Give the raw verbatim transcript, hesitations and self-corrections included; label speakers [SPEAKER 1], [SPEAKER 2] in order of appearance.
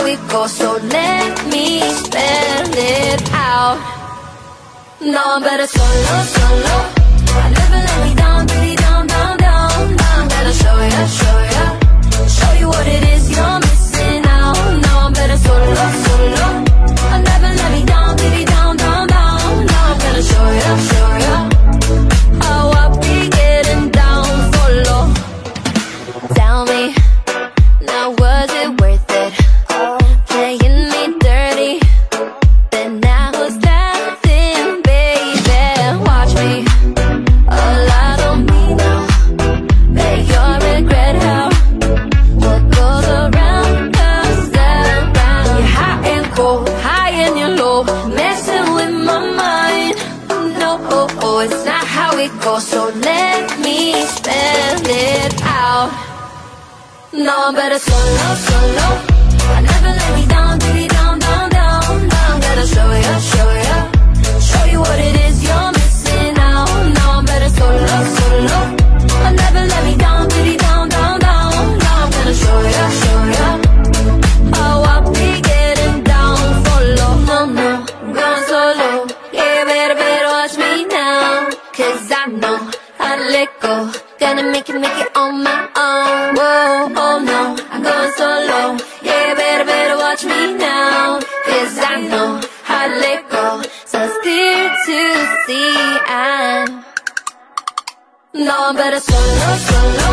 [SPEAKER 1] it goes, so let me spell it out. No, I'm better solo, solo. I never let me down, baby, down, down, down. Now I'm gonna show ya, show ya, show you what it is you're missing out. No, I'm better solo, solo. I never let me down, baby, down, down, down. Now I'm gonna show ya, show ya, how I be getting down for low. Tell me, now was it worth it? Playing me dirty, then now who's laughing, baby? Watch me, a lot on me now. Bet you'll regret how what goes around comes around. You're hot and cold, high and you're low, messing with my mind. No, oh, oh, it's not how it goes, so let me spell it out. No, I'm better solo, solo. I never let me down, baby, down, down, down. Now I'm gonna show ya, show ya, show you what it is you're missing out. No, I'm better solo, solo. I never let me down, baby, down, down, down. Now I'm gonna show ya, show ya, how I be getting down for low. No, no, I'm going solo. Yeah, better, better watch me now, cause I know how to let go. Gonna make it, make it on my own. Whoa, oh no, I'm going solo. Yeah, better, better watch me now, cause I know how to let go. So it's clear to see I know I'm better solo, solo.